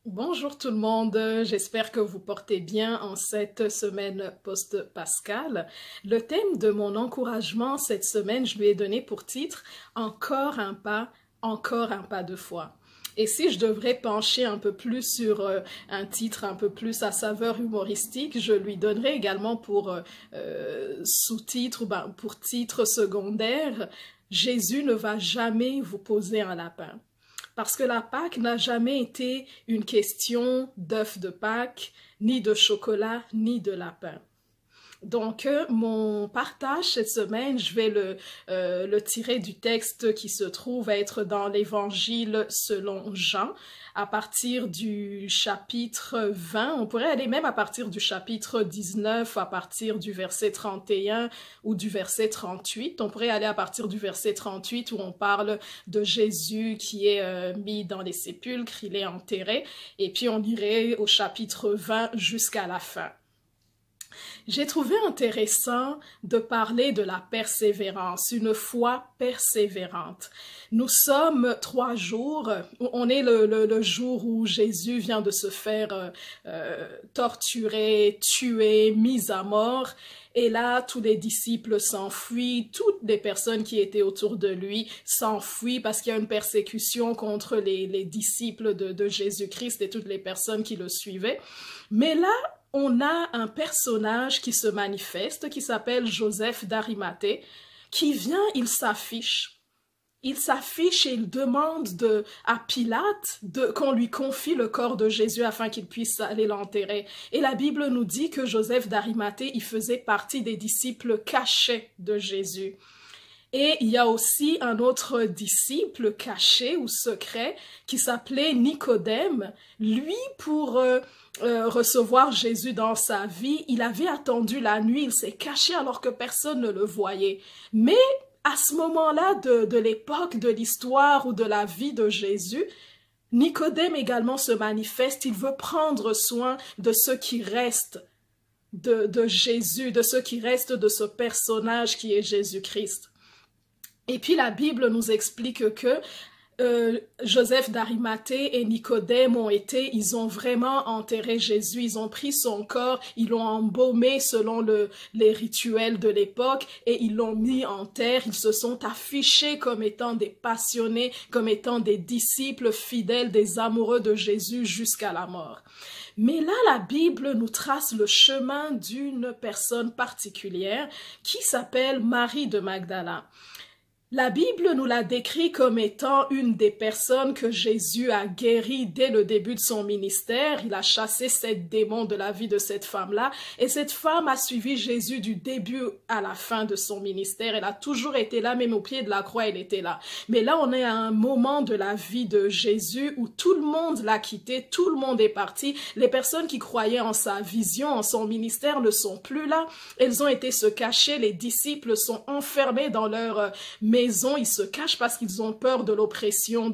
Bonjour tout le monde, j'espère que vous portez bien en cette semaine post-Pascal. Le thème de mon encouragement cette semaine, je lui ai donné pour titre « Encore un pas de foi ». Et si je devrais pencher un peu plus sur un titre un peu plus à saveur humoristique, je lui donnerais également pour sous-titre, pour titre secondaire « Jésus ne va jamais vous poser un lapin ». Parce que la Pâque n'a jamais été une question d'œuf de Pâques, ni de chocolat, ni de lapin. Donc, mon partage cette semaine, je vais le tirer du texte qui se trouve être dans l'Évangile selon Jean, à partir du chapitre 20, on pourrait aller même à partir du chapitre 19, à partir du verset 31 ou du verset 38. On pourrait aller à partir du verset 38 où on parle de Jésus qui est mis dans les sépulcres, il est enterré, et puis on irait au chapitre 20 jusqu'à la fin. J'ai trouvé intéressant de parler de la persévérance, une foi persévérante. Nous sommes 3 jours, on est le jour où Jésus vient de se faire torturer, tuer, mis à mort. Et là, tous les disciples s'enfuient, toutes les personnes qui étaient autour de lui s'enfuient parce qu'il y a une persécution contre les disciples de Jésus-Christ et toutes les personnes qui le suivaient. Mais là, on a un personnage qui se manifeste, qui s'appelle Joseph d'Arimathée, qui vient, il s'affiche et il demande à Pilate qu'on lui confie le corps de Jésus afin qu'il puisse aller l'enterrer. Et la Bible nous dit que Joseph d'Arimathée, il faisait partie des disciples cachés de Jésus. Et il y a aussi un autre disciple caché ou secret qui s'appelait Nicodème. Lui, pour recevoir Jésus dans sa vie, il avait attendu la nuit, il s'est caché alors que personne ne le voyait. Mais à ce moment-là de l'époque, de l'histoire ou de la vie de Jésus, Nicodème également se manifeste, il veut prendre soin de ce qui reste de Jésus, de ce qui reste de ce personnage qui est Jésus-Christ. Et puis la Bible nous explique que Joseph d'Arimathée et Nicodème ils ont vraiment enterré Jésus, ils ont pris son corps, ils l'ont embaumé selon les rituels de l'époque et ils l'ont mis en terre, ils se sont affichés comme étant des passionnés, comme étant des disciples fidèles, des amoureux de Jésus jusqu'à la mort. Mais là, la Bible nous trace le chemin d'une personne particulière qui s'appelle Marie de Magdala. La Bible nous la décrit comme étant une des personnes que Jésus a guéries dès le début de son ministère. Il a chassé 7 démons de la vie de cette femme-là. Et cette femme a suivi Jésus du début à la fin de son ministère. Elle a toujours été là, même au pied de la croix, elle était là. Mais là, on est à un moment de la vie de Jésus où tout le monde l'a quitté, tout le monde est parti. Les personnes qui croyaient en sa vision, en son ministère ne sont plus là. Elles ont été se cacher. Les disciples sont enfermés dans leur maison, ils se cachent parce qu'ils ont peur de l'oppression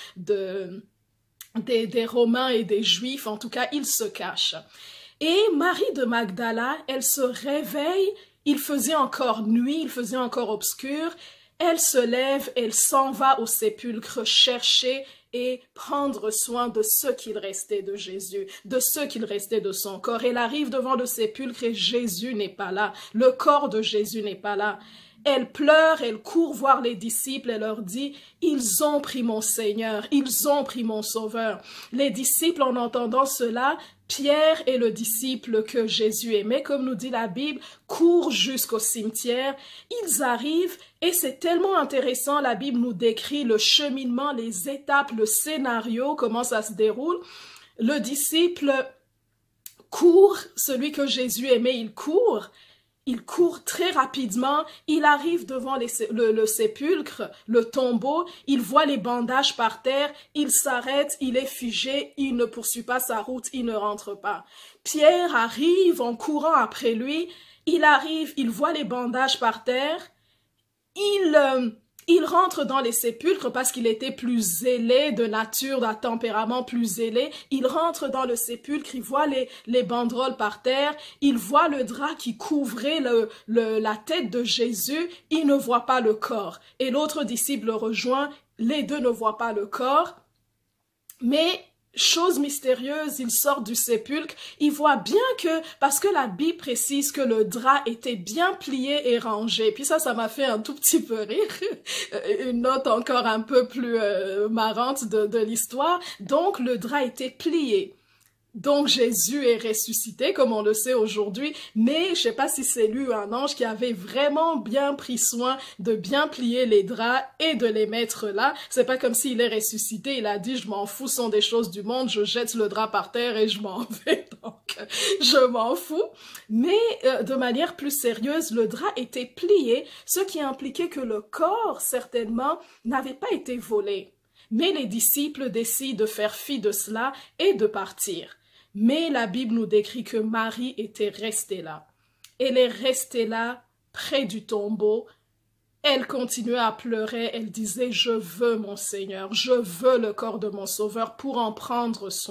des Romains et des Juifs. En tout cas, ils se cachent. Et Marie de Magdala, elle se réveille, il faisait encore nuit, il faisait encore obscur. Elle se lève, elle s'en va au sépulcre chercher et prendre soin de ce qu'il restait de Jésus, de ce qu'il restait de son corps. Elle arrive devant le sépulcre et Jésus n'est pas là, le corps de Jésus n'est pas là. Elle pleure, elle court voir les disciples, elle leur dit « Ils ont pris mon Seigneur, ils ont pris mon Sauveur ». Les disciples, en entendant cela, Pierre est le disciple que Jésus aimait, comme nous dit la Bible, courent jusqu'au cimetière. Ils arrivent et c'est tellement intéressant, la Bible nous décrit le cheminement, les étapes, le scénario, comment ça se déroule. Le disciple court, celui que Jésus aimait, il court. Il court très rapidement, il arrive devant le sépulcre, le tombeau, il voit les bandages par terre, il s'arrête, il est figé, il ne poursuit pas sa route, il ne rentre pas. Pierre arrive en courant après lui, il arrive, il voit les bandages par terre, il rentre dans les sépulcres parce qu'il était plus zélé de nature, d'un tempérament plus zélé. Il rentre dans le sépulcre, il voit les banderoles par terre, il voit le drap qui couvrait la tête de Jésus, il ne voit pas le corps. Et l'autre disciple le rejoint, les deux ne voient pas le corps, mais chose mystérieuse, il sort du sépulcre, il voit bien que, parce que la Bible précise que le drap était bien plié et rangé, puis ça m'a fait un tout petit peu rire, une note encore un peu plus marrante de l'histoire, donc le drap était plié. Donc Jésus est ressuscité, comme on le sait aujourd'hui, mais je sais pas si c'est lui ou un ange qui avait vraiment bien pris soin de bien plier les draps et de les mettre là. C'est pas comme s'il est ressuscité, il a dit je m'en fous, ce sont des choses du monde, je jette le drap par terre et je m'en vais, donc je m'en fous. Mais de manière plus sérieuse, le drap était plié, ce qui impliquait que le corps, certainement, n'avait pas été volé. Mais les disciples décident de faire fi de cela et de partir. Mais la Bible nous décrit que Marie était restée là. Elle est restée là, près du tombeau. Elle continuait à pleurer, elle disait « Je veux mon Seigneur, je veux le corps de mon Sauveur pour en prendre soin ».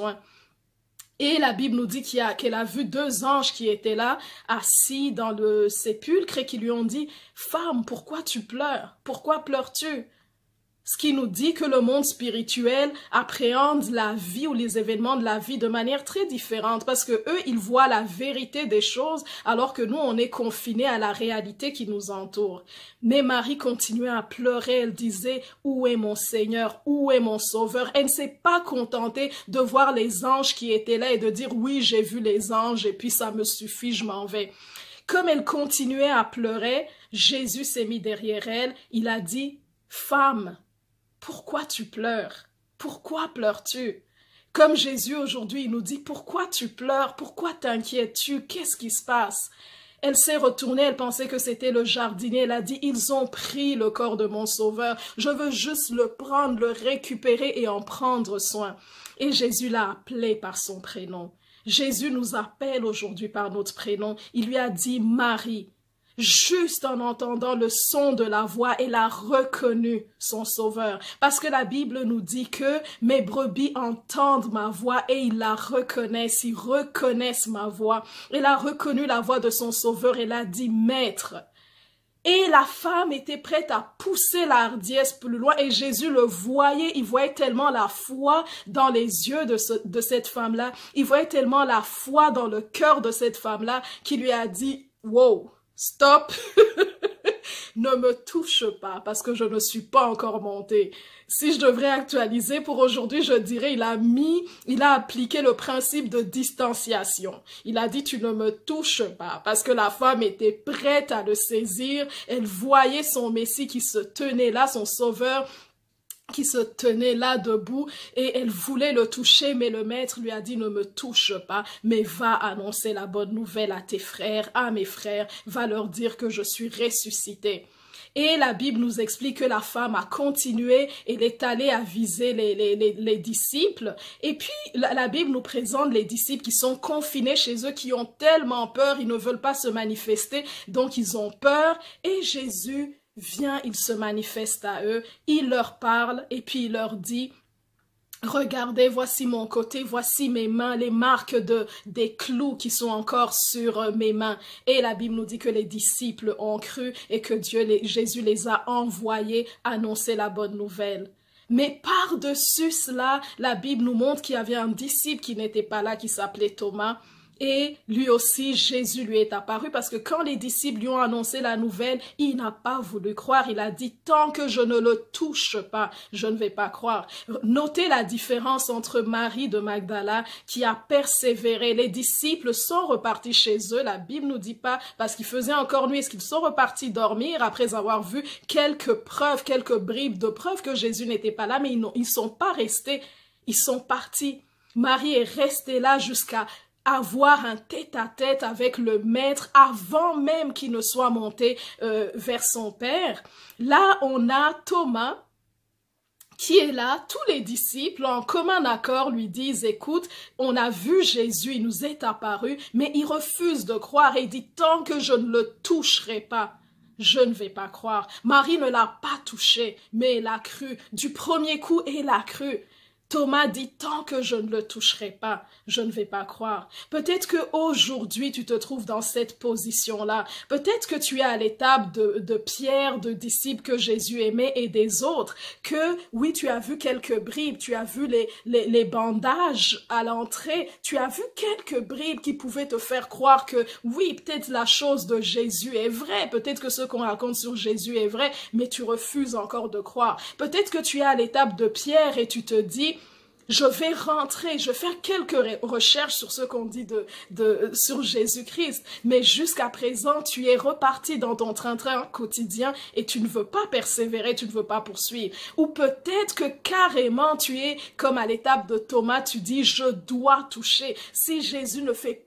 Et la Bible nous dit qu'elle a vu 2 anges qui étaient là, assis dans le sépulcre et qui lui ont dit « Femme, pourquoi tu pleures? Pourquoi pleures-tu » Ce qui nous dit que le monde spirituel appréhende la vie ou les événements de la vie de manière très différente parce que eux, ils voient la vérité des choses alors que nous, on est confinés à la réalité qui nous entoure. Mais Marie continuait à pleurer, elle disait « Où est mon Seigneur? Où est mon Sauveur? » Elle ne s'est pas contentée de voir les anges qui étaient là et de dire « Oui, j'ai vu les anges et puis ça me suffit, je m'en vais. » Comme elle continuait à pleurer, Jésus s'est mis derrière elle, il a dit « Femme, pourquoi tu pleures? Pourquoi pleures-tu? » Comme Jésus aujourd'hui, il nous dit « Pourquoi tu pleures? Pourquoi t'inquiètes-tu? Qu'est-ce qui se passe? » Elle s'est retournée, elle pensait que c'était le jardinier. Elle a dit « Ils ont pris le corps de mon Sauveur. Je veux juste le prendre, le récupérer et en prendre soin. » Et Jésus l'a appelée par son prénom. Jésus nous appelle aujourd'hui par notre prénom. Il lui a dit « Marie ». Juste en entendant le son de la voix, elle a reconnu son Sauveur. Parce que la Bible nous dit que mes brebis entendent ma voix et ils la reconnaissent, ils reconnaissent ma voix. Elle a reconnu la voix de son Sauveur, elle a dit « Maître ». Et la femme était prête à pousser la hardiesse plus loin et Jésus le voyait, il voyait tellement la foi dans les yeux de cette femme-là, il voyait tellement la foi dans le cœur de cette femme-là qu'il lui a dit « Wow ». Stop, ne me touche pas parce que je ne suis pas encore montée. Si je devrais actualiser pour aujourd'hui, je dirais il a appliqué le principe de distanciation. Il a dit tu ne me touches pas parce que la femme était prête à le saisir. Elle voyait son Messie qui se tenait là, son Sauveur qui se tenait là debout et elle voulait le toucher, mais le maître lui a dit ne me touche pas, mais va annoncer la bonne nouvelle à tes frères, à mes frères, va leur dire que je suis ressuscité. Et la Bible nous explique que la femme a continué, elle est allée aviser les disciples. Et puis, la Bible nous présente les disciples qui sont confinés chez eux, qui ont tellement peur, ils ne veulent pas se manifester, donc ils ont peur. Et Jésus vient, il se manifeste à eux, il leur parle et puis il leur dit « Regardez, voici mon côté, voici mes mains, les marques des clous qui sont encore sur mes mains. » Et la Bible nous dit que les disciples ont cru et que Jésus les a envoyés annoncer la bonne nouvelle. Mais par-dessus cela, la Bible nous montre qu'il y avait un disciple qui n'était pas là, qui s'appelait Thomas. Et lui aussi, Jésus lui est apparu parce que quand les disciples lui ont annoncé la nouvelle, il n'a pas voulu croire. Il a dit, tant que je ne le touche pas, je ne vais pas croire. Notez la différence entre Marie de Magdala qui a persévéré. Les disciples sont repartis chez eux. La Bible nous dit pas parce qu'il faisait encore nuit. Est-ce qu'ils sont repartis dormir après avoir vu quelques preuves, quelques bribes de preuves que Jésus n'était pas là, mais ils sont pas restés. Ils sont partis. Marie est restée là jusqu'à avoir un tête-à-tête avec le maître avant même qu'il ne soit monté vers son père. Là, on a Thomas qui est là, tous les disciples en commun accord lui disent, écoute, on a vu Jésus, il nous est apparu, mais il refuse de croire et il dit, tant que je ne le toucherai pas, je ne vais pas croire. Marie ne l'a pas touché, mais elle a cru. Du premier coup, elle a cru. Thomas dit, tant que je ne le toucherai pas, je ne vais pas croire. Peut-être qu'aujourd'hui, tu te trouves dans cette position-là. Peut-être que tu es à l'étape de Pierre, de disciples que Jésus aimait et des autres, que oui, tu as vu quelques bribes, tu as vu les bandages à l'entrée, tu as vu quelques bribes qui pouvaient te faire croire que oui, peut-être la chose de Jésus est vraie, peut-être que ce qu'on raconte sur Jésus est vrai, mais tu refuses encore de croire. Peut-être que tu es à l'étape de Pierre et tu te dis, je vais rentrer, je vais faire quelques recherches sur ce qu'on dit sur Jésus-Christ. Mais jusqu'à présent, tu es reparti dans ton train-train quotidien et tu ne veux pas persévérer, tu ne veux pas poursuivre. Ou peut-être que carrément tu es comme à l'étape de Thomas, tu dis, je dois toucher. Si Jésus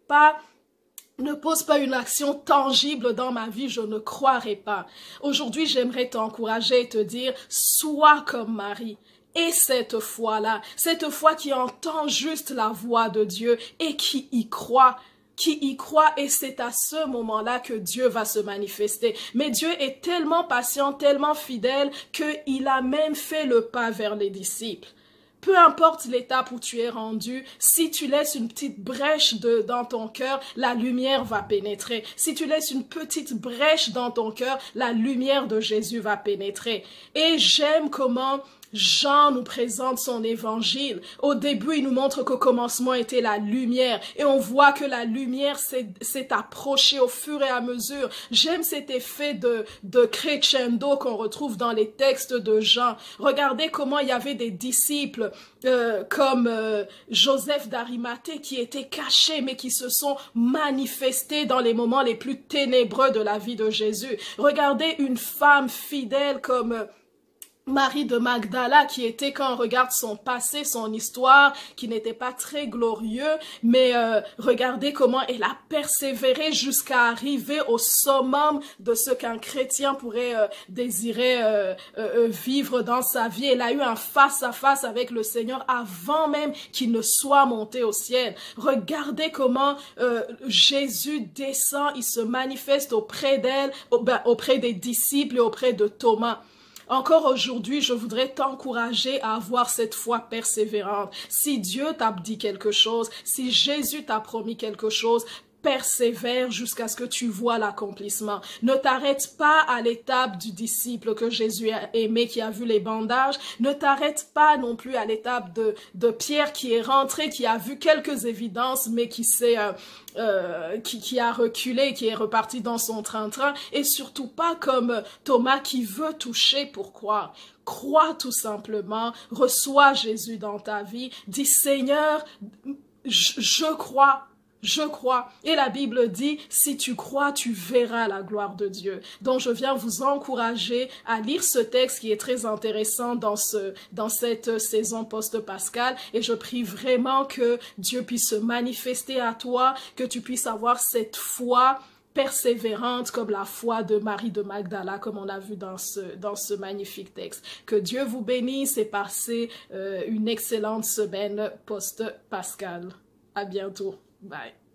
ne pose pas une action tangible dans ma vie, je ne croirai pas. Aujourd'hui, j'aimerais t'encourager et te dire, sois comme Marie. Et cette foi-là, cette foi qui entend juste la voix de Dieu et qui y croit, et c'est à ce moment-là que Dieu va se manifester. Mais Dieu est tellement patient, tellement fidèle, qu'il a même fait le pas vers les disciples. Peu importe l'étape où tu es rendu, si tu laisses une petite brèche dans ton cœur, la lumière va pénétrer. Si tu laisses une petite brèche dans ton cœur, la lumière de Jésus va pénétrer. Et j'aime comment Jean nous présente son évangile. Au début, il nous montre qu'au commencement était la lumière. Et on voit que la lumière s'est approchée au fur et à mesure. J'aime cet effet de crescendo qu'on retrouve dans les textes de Jean. Regardez comment il y avait des disciples comme Joseph d'Arimathée qui étaient cachés mais qui se sont manifestés dans les moments les plus ténébreux de la vie de Jésus. Regardez une femme fidèle comme Marie de Magdala, qui était, quand on regarde son passé, son histoire, qui n'était pas très glorieux, mais regardez comment elle a persévéré jusqu'à arriver au summum de ce qu'un chrétien pourrait désirer vivre dans sa vie. Elle a eu un face-à-face avec le Seigneur avant même qu'il ne soit monté au ciel. Regardez comment Jésus descend, il se manifeste auprès d'elle, auprès des disciples et auprès de Thomas. Encore aujourd'hui, je voudrais t'encourager à avoir cette foi persévérante. Si Dieu t'a dit quelque chose, si Jésus t'a promis quelque chose, persévère jusqu'à ce que tu vois l'accomplissement. Ne t'arrête pas à l'étape du disciple que Jésus a aimé, qui a vu les bandages. Ne t'arrête pas non plus à l'étape de Pierre qui est rentré, qui a vu quelques évidences, mais qui a reculé, qui est reparti dans son train-train. Et surtout pas comme Thomas qui veut toucher pour croire. Crois tout simplement, reçois Jésus dans ta vie, dis Seigneur, je crois. Je crois. Et la Bible dit, si tu crois, tu verras la gloire de Dieu. Donc, je viens vous encourager à lire ce texte qui est très intéressant dans cette saison post-pascale. Et je prie vraiment que Dieu puisse se manifester à toi, que tu puisses avoir cette foi persévérante comme la foi de Marie de Magdala, comme on a vu dans ce magnifique texte. Que Dieu vous bénisse et passez une excellente semaine post-pascale. À bientôt. Bye.